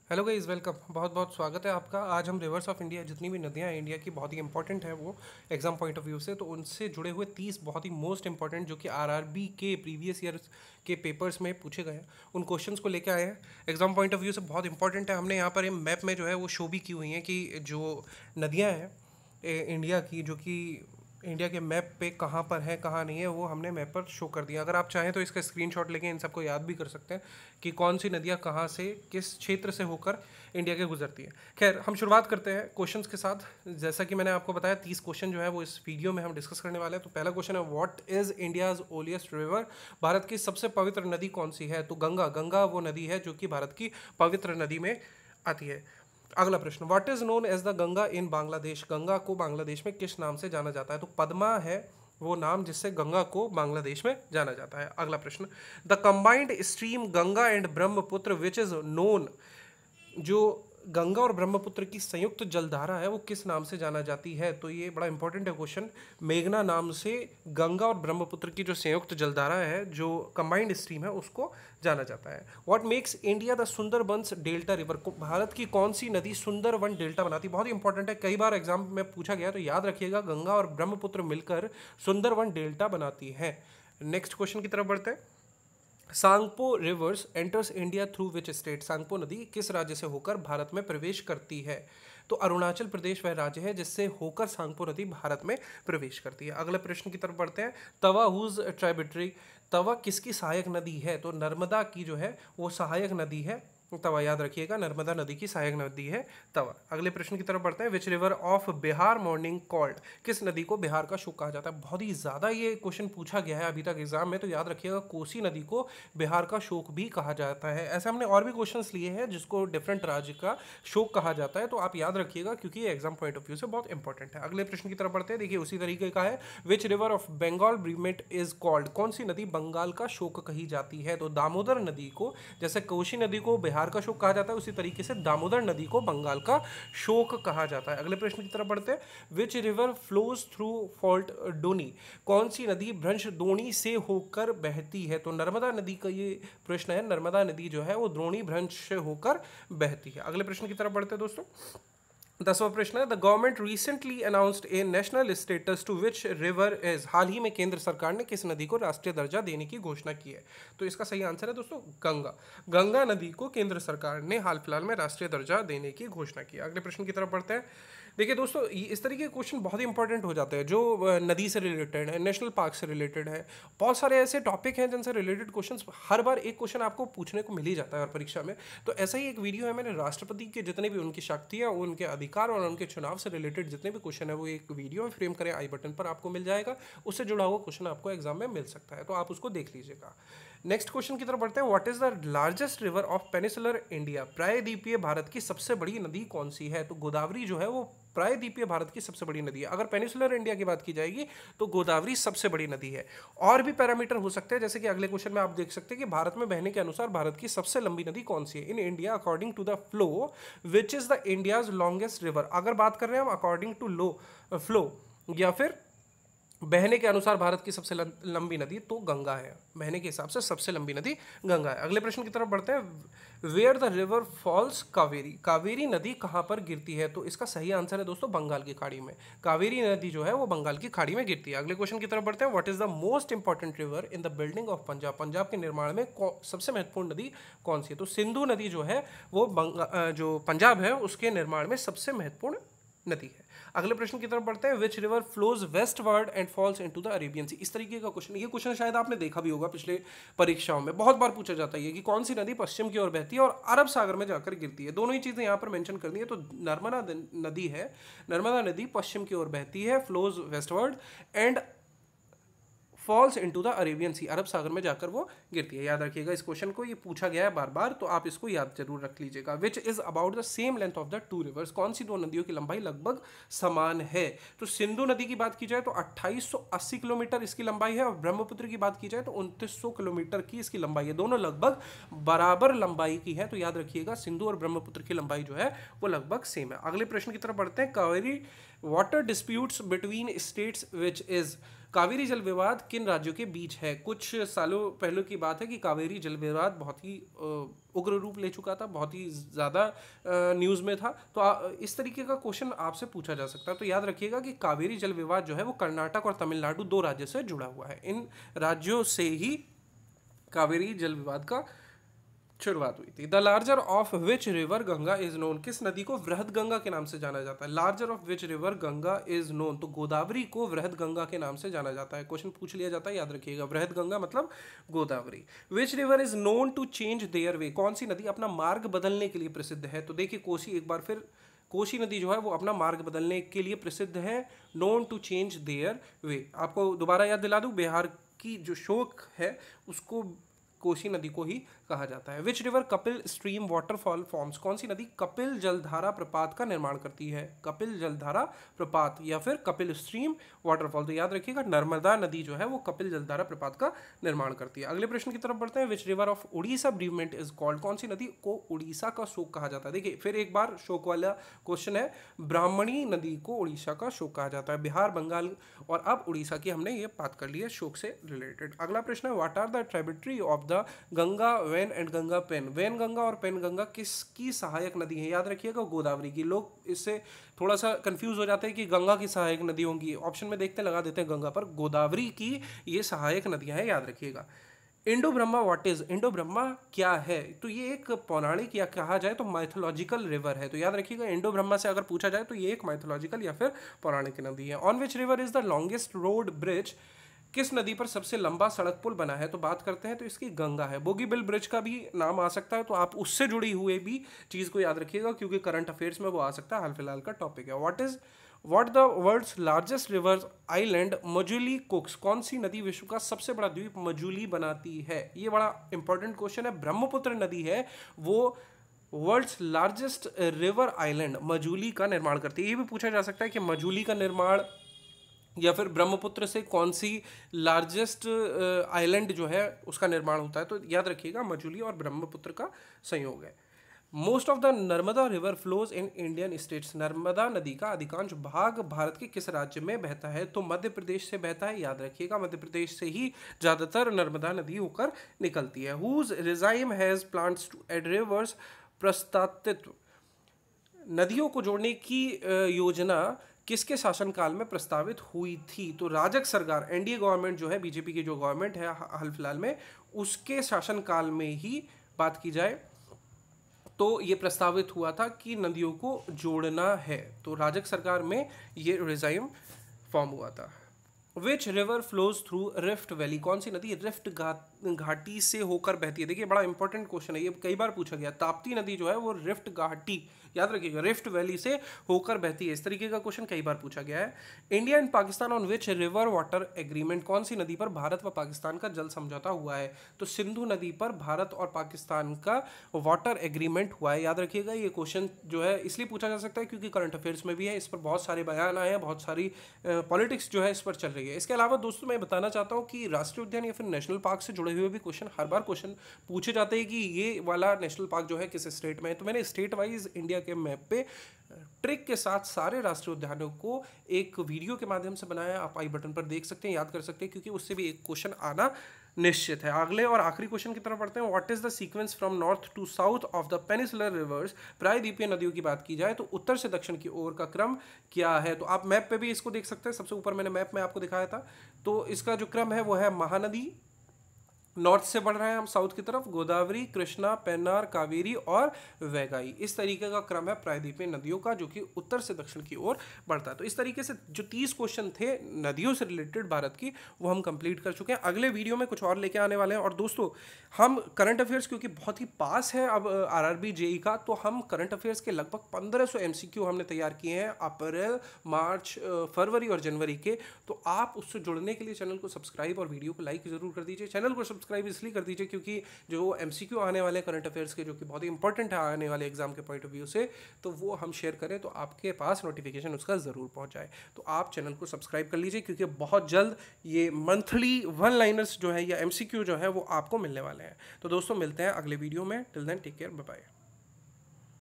Hello guys, welcome. बहुत बहुत स्वागत है आपका। आज हम रिवर्स ऑफ इंडिया, जितनी भी नदियां हैं इंडिया की, बहुत ही इंपॉर्टेंट है वो एग्जाम पॉइंट ऑफ व्यू से, तो उनसे जुड़े हुए 30 बहुत ही मोस्ट इंपॉर्टेंट जो कि आरआरबी के प्रीवियस ईयर के पेपर्स में पूछे गए हैं, उन क्वेश्चंस को लेकर आए हैं। एग्जाम पॉइंट ऑफ व्यू से बहुत इंपॉर्टेंट है। हमने यहाँ पर मैप में जो है वो शो भी की हुई हैं कि जो नदियाँ हैं इंडिया की, जो कि इंडिया के मैप पे कहाँ पर है कहाँ नहीं है, वो हमने मैप पर शो कर दिया। अगर आप चाहें तो इसका स्क्रीनशॉट लेके इन सबको याद भी कर सकते हैं कि कौन सी नदियाँ कहाँ से किस क्षेत्र से होकर इंडिया के गुजरती है। खैर, हम शुरुआत करते हैं क्वेश्चंस के साथ। जैसा कि मैंने आपको बताया, 30 क्वेश्चन जो है वो इस वीडियो में हम डिस्कस करने वाले हैं। तो पहला क्वेश्चन है, what is India's holiest river? Bharat की सबसे पवित्र नदी कौन सी है? तो गंगा। गंगा वो नदी है जो कि भारत की पवित्र नदी में आती है। अगला प्रश्न, what is known as the Ganga in Bangladesh? Ganga को बांग्लादेश में किस नाम से जाना जाता है? तो पद्मा है वो नाम जिससे गंगा को बांग्लादेश में जाना जाता है। अगला प्रश्न, the combined stream Ganga and Brahmaputra which is known, जो गंगा और ब्रह्मपुत्र की संयुक्त जलधारा है वो किस नाम से जाना जाती है? तो ये बड़ा इंपॉर्टेंट है क्वेश्चन। मेघना नाम से गंगा और ब्रह्मपुत्र की जो संयुक्त जलधारा है, जो कंबाइंड स्ट्रीम है, उसको जाना जाता है। What makes India the Sundarbans delta river? Bharat की कौन सी नदी सुंदरवन डेल्टा बनाती है? बहुत ही इंपॉर्टेंट है, कई बार एग्जाम में पूछा गया, तो याद रखिएगा, गंगा और ब्रह्मपुत्र मिलकर सुंदरवन डेल्टा बनाती है। नेक्स्ट क्वेश्चन की तरफ बढ़ते हैं। Tsangpo rivers enters India through which state? Tsangpo नदी किस राज्य से होकर भारत में प्रवेश करती है? तो अरुणाचल प्रदेश वह राज्य है जिससे होकर सांगपो नदी भारत में प्रवेश करती है। अगले प्रश्न की तरफ बढ़ते हैं। तवा हुज ट्राइब्यूटरी? तवा किसकी सहायक नदी है? तो नर्मदा की जो है वो सहायक नदी है तवा। याद रखिएगा, नर्मदा नदी की सहायक नदी है तवा। अगले प्रश्न की तरफ बढ़ते हैं। Which river of Bihar mourning called? किस नदी को बिहार का शोक कहा जाता है? बहुत ही ज़्यादा ये क्वेश्चन पूछा गया है अभी तक एग्जाम में, तो याद रखिएगा, कोसी नदी को बिहार का शोक भी कहा जाता है। ऐसे हमने और भी क्वेश्चंस लिए हैं जिसको डिफरेंट राज्य का शोक कहा जाता है, तो आप याद रखिएगा क्योंकि ये एग्जाम पॉइंट ऑफ व्यू से बहुत इंपॉर्टेंट है। अगले प्रश्न की तरफ बढ़ते हैं। देखिए, उसी तरीके का है। Which river of Bengal bereavement is called? कौन सी नदी बंगाल का शोक कही जाती है? तो दामोदर नदी को, जैसे कोसी नदी को बिहार का शोक कहा जाता है, उसी तरीके से दामोदर नदी को बंगाल का शोक कहा जाता है। अगले प्रश्न की तरफ बढ़ते हैं। Which river flows through fault डोनी? कौन सी नदी भ्रंश द्रोणी से होकर बहती है? तो नर्मदा नदी का ये प्रश्न है। नर्मदा नदी जो है वो द्रोणी भ्रंश से होकर बहती है। अगले प्रश्न की तरफ बढ़ते हैं दोस्तों। 10वां प्रश्न है, the government recently announced a national status to which river is? हाल ही में केंद्र सरकार ने किस नदी को राष्ट्रीय दर्जा देने की घोषणा की है? तो इसका सही आंसर है दोस्तों गंगा। गंगा नदी को केंद्र सरकार ने हाल फिलहाल में राष्ट्रीय दर्जा देने की घोषणा की। अगले प्रश्न की तरफ बढ़ते हैं। देखिए दोस्तों, इस तरीके के क्वेश्चन बहुत ही इंपॉर्टेंट हो जाते हैं जो नदी से रिलेटेड है, नेशनल पार्क से रिलेटेड है। बहुत सारे ऐसे टॉपिक हैं जिनसे रिलेटेड क्वेश्चंस हर बार एक क्वेश्चन आपको पूछने को मिल ही जाता है हर परीक्षा में। तो ऐसा ही एक वीडियो है, मैंने राष्ट्रपति के जितने भी उनकी शक्तियाँ, उनके अधिकार और उनके चुनाव से रिलेटेड जितने भी क्वेश्चन है, वो एक वीडियो में फ्रेम करें, आई बटन पर आपको मिल जाएगा। उससे जुड़ा हुआ क्वेश्चन आपको एग्जाम में मिल सकता है, तो आप उसको देख लीजिएगा। नेक्स्ट क्वेश्चन की तरफ बढ़ते हैं। What is the largest river of peninsular India? प्रायद्वीपीय भारत की सबसे बड़ी नदी कौन सी है? तो गोदावरी जो है वो प्रायद्वीपीय भारत की सबसे बड़ी नदी है। अगर पेनिसुलर इंडिया की बात की जाएगी तो गोदावरी सबसे बड़ी नदी है। और भी पैरामीटर हो सकते हैं, जैसे कि अगले क्वेश्चन में आप देख सकते हैं कि भारत में बहने के अनुसार भारत की सबसे लंबी नदी कौन सी है? In India according to the flow which is the India's longest river? अगर बात कर रहे हैं हम अकॉर्डिंग टू लो फ्लो या फिर बहने के अनुसार भारत की सबसे लंबी नदी, तो गंगा है। बहने के हिसाब से सबसे लंबी नदी गंगा है। अगले प्रश्न की तरफ बढ़ते हैं। Where the river falls Kaveri? Kaveri नदी कहाँ पर गिरती है? तो इसका सही आंसर है दोस्तों बंगाल की खाड़ी में। कावेरी नदी जो है वो बंगाल की खाड़ी में गिरती है। अगले क्वेश्चन की तरफ बढ़ते हैं। What is the most important river in the building of Punjab? Punjab के निर्माण में सबसे महत्वपूर्ण नदी कौन सी है? तो सिंधु नदी जो है वो जो पंजाब है उसके निर्माण में सबसे महत्वपूर्ण नदी है। अगले प्रश्न की तरफ बढ़ते हैं। Which river flows westward and falls into the Arabian sea? इस तरीके का क्वेश्चन, ये क्वेश्चन शायद आपने देखा भी होगा पिछले परीक्षाओं में, बहुत बार पूछा जाता है कि कौन सी नदी पश्चिम की ओर बहती है और अरब सागर में जाकर गिरती है। दोनों ही चीजें यहाँ पर मेंशन करनी है। तो नर्मदा नदी है, नर्मदा नदी पश्चिम की ओर बहती है, flows westward and falls into the Arabian sea, अरब सागर में जाकर वो गिरती है। याद रखिएगा इस क्वेश्चन को, ये पूछा गया है बार बार, तो आप इसको याद जरूर रख लीजिएगा। Which is about the same length of the two rivers? कौन सी दो नदियों की लंबाई लगभग समान है? तो सिंधु नदी की बात की जाए तो 2880 किलोमीटर इसकी लंबाई है, और ब्रह्मपुत्र की बात की जाए तो 2900 किलोमीटर की इसकी लंबाई है। दोनों लगभग बराबर लंबाई की है, तो याद रखिएगा सिंधु और ब्रह्मपुत्र की लंबाई जो है वो लगभग सेम है। अगले प्रश्न की तरफ बढ़ते हैं। Kaveri water disputes between states which is? Kaveri जल विवाद किन राज्यों के बीच है? कुछ सालों पहले की बात है कि कावेरी जल विवाद बहुत ही उग्र रूप ले चुका था, बहुत ही ज़्यादा न्यूज़ में था। तो इस तरीके का क्वेश्चन आपसे पूछा जा सकता है। तो याद रखिएगा कि कावेरी जल विवाद जो है वो कर्नाटक और तमिलनाडु 2 राज्यों से जुड़ा हुआ है। इन राज्यों से ही कावेरी जल विवाद का शुरुआत हुई थी। The larger of which river Ganga is known, किस नदी को वृहद गंगा के नाम से जाना जाता है? Larger of which river Ganga is known, तो गोदावरी को वृहद गंगा के नाम से जाना जाता है। क्वेश्चन पूछ लिया जाता है, याद रखिएगा, वृहद गंगा मतलब Godavari. Which river is known to change their way, कौन सी नदी अपना मार्ग बदलने के लिए प्रसिद्ध है? तो देखिए कोसी, एक बार फिर कोसी नदी जो है वो अपना मार्ग बदलने के लिए प्रसिद्ध है, known to change their way. आपको दोबारा याद दिला दूं, बिहार की जो शोक है उसको कोसी नदी को ही कहा जाता है। Which river Kapil stream waterfall forms, कौन सी नदी कपिल जलधारा प्रपात का निर्माण करती है? कपिल जलधारा प्रपात या फिर कपिल स्ट्रीम वाटरफॉल, तो याद रखिएगा नर्मदा नदी जो है वो कपिल जलधारा प्रपात का निर्माण करती है। अगले प्रश्न की तरफ बढ़ते हैं। Which river of Orissa bereavement is called, कौन सी नदी को उड़ीसा का शोक कहा जाता है? देखिए फिर एक बार शोक वाला क्वेश्चन है, ब्राह्मणी नदी को उड़ीसा का शोक कहा जाता है। बिहार, बंगाल और अब उड़ीसा की हमने ये बात कर ली है शोक से रिलेटेड। अगला प्रश्न है, what are the tributary of the Ganga, Wain and Ganga Pen, Wainganga और पेन गंगा किसकी सहायक नदी है? याद रखिएगा गोदावरी की। लोग इससे थोड़ा सा कंफ्यूज हो जाते हैं कि गंगा की सहायक नदी होंगी, ऑप्शन में देखते लगा देते हैं गंगा पर, गोदावरी की ये सहायक नदियां हैं, याद रखिएगा। Indo Brahma what is, Indo Brahma क्या है? तो ये एक पौराणिक या कहा जाए तो माइथोलॉजिकल रिवर है। तो याद रखिएगा इंडो ब्रह्मा से अगर पूछा जाए तो ये एक माइथोलॉजिकल या फिर पौराणिक नदी है। On which river is the longest road bridge, किस नदी पर सबसे लंबा सड़क पुल बना है? तो बात करते हैं तो इसकी गंगा है। बोगीबिल ब्रिज का भी नाम आ सकता है, तो आप उससे जुड़ी हुए भी चीज को याद रखिएगा क्योंकि करंट अफेयर्स में वो आ सकता है, हाल फिलहाल का टॉपिक है। What the world's largest river island Majuli कुक्स, कौन सी नदी विश्व का सबसे बड़ा द्वीप मजुली बनाती है? ये बड़ा इंपॉर्टेंट क्वेश्चन है। ब्रह्मपुत्र नदी है वो world's largest river island Majuli का निर्माण करती है। ये भी पूछा जा सकता है कि मजुली का निर्माण या फिर ब्रह्मपुत्र से कौन सी लार्जेस्ट आइलैंड जो है उसका निर्माण होता है? तो याद रखिएगा मजुली और ब्रह्मपुत्र का संयोग है। Most of the Narmada river flows in Indian states, Narmada नदी का अधिकांश भाग भारत के किस राज्य में बहता है? तो मध्य प्रदेश से बहता है, याद रखिएगा मध्य प्रदेश से ही ज़्यादातर नर्मदा नदी होकर निकलती है। Whose regime has plans to add rivers, प्रस्तावित नदियों को जोड़ने की योजना किसके शासनकाल में प्रस्तावित हुई थी? तो राजग सरकार, एनडीए गवर्नमेंट जो है, बीजेपी की जो गवर्नमेंट है हाल फिलहाल में, उसके शासनकाल में ही बात की जाए तो ये प्रस्तावित हुआ था कि नदियों को जोड़ना है। तो राजग सरकार में ये रिजाइम फॉर्म हुआ था। Which river flows through rift valley, कौन सी नदी रिफ्ट घाटी से होकर बहती है? देखिए बड़ा इंपॉर्टेंट क्वेश्चन है, ये कई बार पूछा गया। ताप्ती नदी जो है वो रिफ्ट घाटी, याद रखिएगा रिफ्ट वैली से होकर बहती है। इस तरीके का क्वेश्चन कई बार पूछा गया है। India and Pakistan on which river water agreement, कौन सी नदी पर भारत व पाकिस्तान का जल समझौता हुआ है? तो सिंधु नदी पर भारत और पाकिस्तान का वाटर एग्रीमेंट हुआ है। याद रखिएगा ये क्वेश्चन जो है इसलिए पूछा जा सकता है क्योंकि करंट अफेयर्स में भी है, इस पर बहुत सारे बयान आए हैं, बहुत सारी पॉलिटिक्स जो है इस पर चल रही है। इसके अलावा दोस्तों मैं बताना चाहता हूँ कि राष्ट्रीय उद्यान या फिर नेशनल पार्क से जुड़े हुए भी क्वेश्चन हर बार क्वेश्चन पूछे जाते हैं कि ये वाला नेशनल पार्क जो है किस स्टेट में है। तो मैंने स्टेट वाइज इंडिया के मैप पे ट्रिक के साथ सारे राष्ट्रीय उद्यानों को एक वीडियो के माध्यम से बनाया, आप आई बटन पर देख सकते हैं, याद कर सकते हैं, क्योंकि उससे भी एक क्वेश्चन आना निश्चित है। अगले और आखिरी क्वेश्चन की तरफ बढ़ते हैं। What is the sequence from north to south of the peninsular rivers, प्रायद्वीपीय नदियों की बात की जाए तो उत्तर से दक्षिण की ओर का क्रम क्या है? तो आप मैप पे भी इसको देख सकते हैं, सबसे ऊपर मैंने मैप में आपको दिखाया था। तो इसका जो क्रम है वो है महानदी, नॉर्थ से बढ़ रहे हैं हम साउथ की तरफ, गोदावरी, कृष्णा, पेन्नार, कावेरी और वैगाई। इस तरीके का क्रम है प्रायद्वीपीय नदियों का जो कि उत्तर से दक्षिण की ओर बढ़ता है। तो इस तरीके से जो 30 क्वेश्चन थे नदियों से रिलेटेड भारत की वो हम कंप्लीट कर चुके हैं। अगले वीडियो में कुछ और लेके आने वाले हैं। और दोस्तों हम करंट अफेयर्स क्योंकि बहुत ही पास है अब आरआरबी जेई का, तो हम करंट अफेयर्स के लगभग 1500 MCQ हमने तैयार किए हैं अप्रैल, मार्च, फरवरी और जनवरी के। तो आप उससे जुड़ने के लिए चैनल को सब्सक्राइब और वीडियो को लाइक जरूर कर दीजिए। चैनल को सब्सक्राइब इसलिए कर दीजिए क्योंकि जो MCQ आने वाले करंट अफेयर्स के जो कि बहुत ही इंपॉर्टेंट है आने वाले एग्जाम के पॉइंट ऑफ व्यू से, तो वो हम शेयर करें तो आपके पास नोटिफिकेशन उसका ज़रूर पहुंच जाए। तो आप चैनल को सब्सक्राइब कर लीजिए क्योंकि बहुत जल्द ये मंथली 1 लाइनर्स जो है या MCQ जो है वो आपको मिलने वाले हैं। तो दोस्तों मिलते हैं अगले वीडियो में। Till then take care, bye bye.